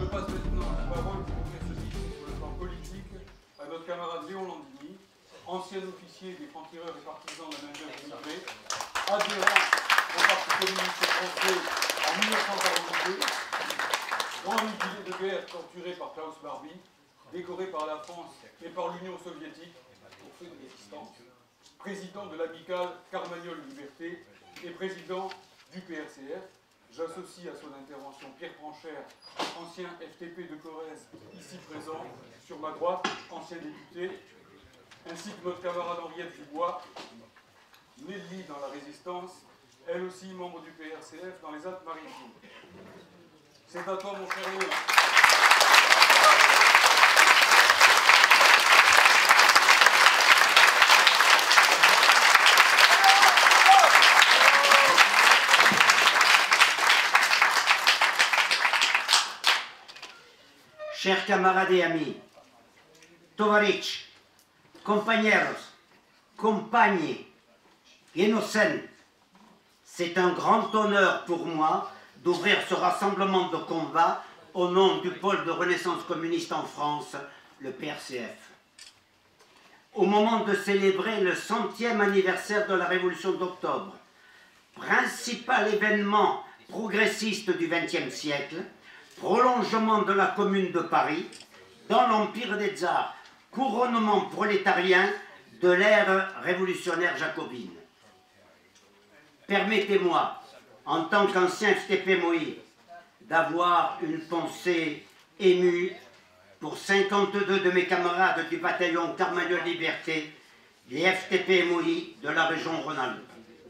Je passe maintenant la parole pour ouvrir ce meeting sur le plan politique à notre camarade Léon Landini, ancien officier des francs-tireurs et partisans de la main-d'œuvre immigrée, adhérent au Parti communiste français en 1942, grand mutilé de guerre torturé par Klaus Barbie, décoré par la France et par l'Union soviétique pour fait de résistance, président de l'amicale Carmagnole Liberté et président du PRCF. J'associe à son intervention Pierre Franchère, ancien FTP de Corrèze, ici présent, sur ma droite, ancien député, ainsi que notre camarade Henriette Dubois, née de Lille dans la Résistance, elle aussi membre du PRCF dans les Alpes-Maritimes. C'est à toi, mon cher Léon. Chers camarades et amis, Tovarich, compañeros, compagni, innocents, c'est un grand honneur pour moi d'ouvrir ce rassemblement de combat au nom du pôle de renaissance communiste en France, le PRCF. Au moment de célébrer le 100e anniversaire de la Révolution d'octobre, principal événement progressiste du XXe siècle, prolongement de la Commune de Paris, dans l'Empire des Tsars, couronnement prolétarien de l'ère révolutionnaire jacobine. Permettez-moi, en tant qu'ancien FTP MOI, d'avoir une pensée émue pour 52 de mes camarades du bataillon Carmagnole Liberté, les FTP MOI de la région Rhône-Alpes.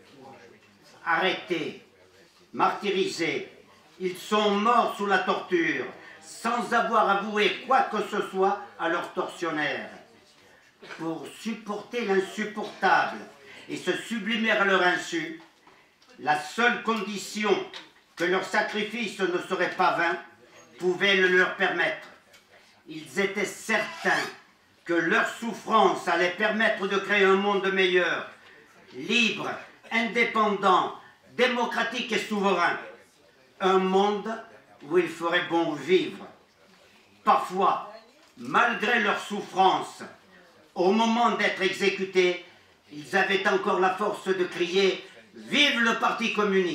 Arrêtés, martyrisés, ils sont morts sous la torture, sans avoir avoué quoi que ce soit à leurs tortionnaires. Pour supporter l'insupportable et se sublimer à leur insu, la seule condition que leur sacrifice ne serait pas vain pouvait le leur permettre. Ils étaient certains que leur souffrance allait permettre de créer un monde meilleur, libre, indépendant, démocratique et souverain. Un monde où il ferait bon vivre. Parfois, malgré leur souffrance, au moment d'être exécutés, ils avaient encore la force de crier « Vive le Parti communiste !»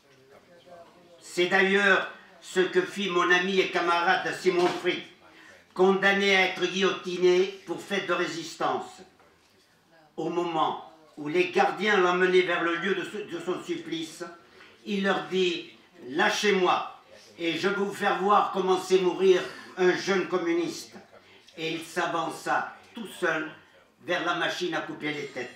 C'est d'ailleurs ce que fit mon ami et camarade Simon Frick, condamné à être guillotiné pour fait de résistance. Au moment où les gardiens l'emmenaient vers le lieu de son supplice, il leur dit « Lâchez-moi, et je vais vous faire voir comment c'est mourir un jeune communiste. » Et il s'avança tout seul vers la machine à couper les têtes.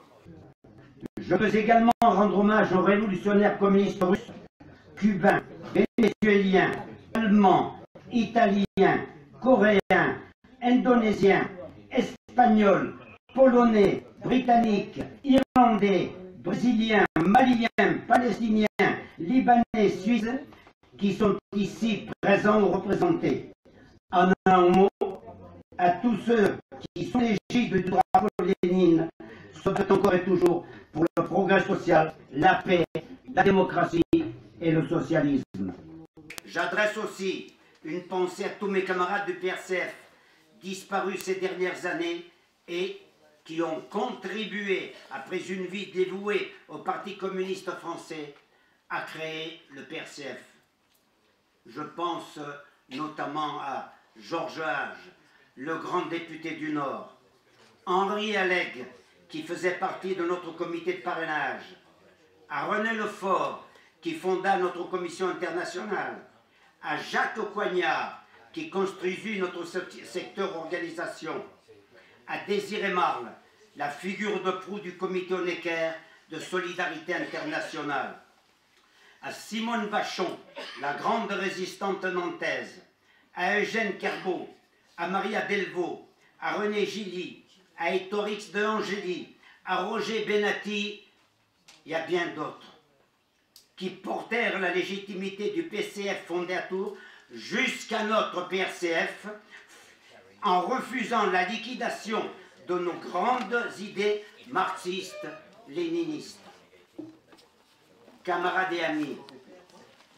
Je veux également rendre hommage aux révolutionnaires communistes russes, cubains, vénézuéliens, allemands, italiens, coréens, indonésiens, espagnols, polonais, britanniques, irlandais, brésiliens, maliens, palestiniens, libanais, suisses, qui sont ici présents ou représentés. En un mot, à tous ceux qui sont l'égide du drapeau Lénine, soit encore et toujours pour le progrès social, la paix, la démocratie et le socialisme. J'adresse aussi une pensée à tous mes camarades du PRCF, disparus ces dernières années et qui ont contribué, après une vie dévouée au Parti communiste français, à créer le PRCF. Je pense notamment à Georges Hage, le grand député du Nord, Henri Alleg, qui faisait partie de notre comité de parrainage, à René Lefort, qui fonda notre commission internationale, à Jacques Coignard, qui construisit notre secteur organisation, à Désiré Marle, la figure de proue du comité Honecker de solidarité internationale, à Simone Vachon, la grande résistante nantaise, à Eugène Kerbeau, à Maria Delvaux, à René Gilly, à Ettorix de Angély, à Roger Benatti, il y a bien d'autres, qui portèrent la légitimité du PCF fondé à Tours jusqu'à notre PRCF, en refusant la liquidation de nos grandes idées marxistes, léninistes. Camarades et amis,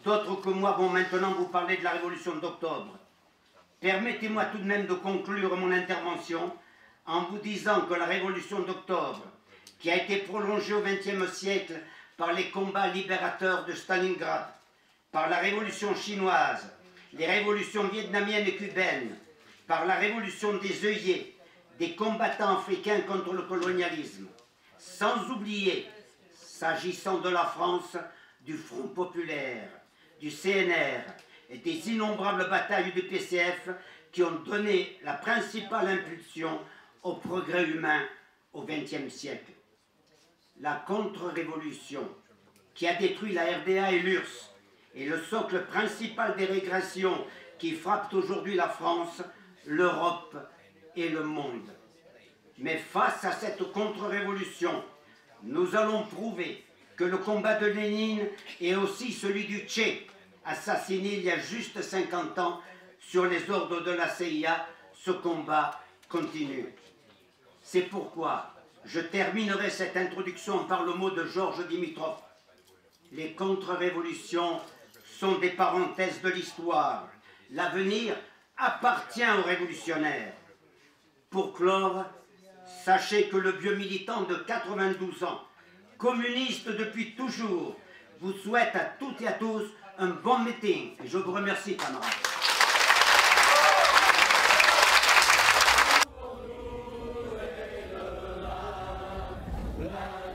d'autres que moi vont maintenant vous parler de la Révolution d'octobre. Permettez-moi tout de même de conclure mon intervention en vous disant que la Révolution d'octobre, qui a été prolongée au XXe siècle par les combats libérateurs de Stalingrad, par la Révolution chinoise, les révolutions vietnamiennes et cubaines, par la Révolution des œillets, des combattants africains contre le colonialisme, sans oublier, s'agissant de la France, du Front populaire, du CNR et des innombrables batailles du PCF qui ont donné la principale impulsion au progrès humain au XXe siècle. La contre-révolution qui a détruit la RDA et l'URSS est le socle principal des régressions qui frappent aujourd'hui la France, l'Europe et le monde. Mais face à cette contre-révolution, nous allons prouver que le combat de Lénine est aussi celui du Tché, assassiné il y a juste 50 ans sur les ordres de la CIA. Ce combat continue. C'est pourquoi je terminerai cette introduction par le mot de Georges Dimitrov. Les contre-révolutions sont des parenthèses de l'histoire. L'avenir appartient aux révolutionnaires. Pour clore, sachez que le vieux militant de 92 ans, communiste depuis toujours, vous souhaite à toutes et à tous un bon meeting. Et je vous remercie, camarades. La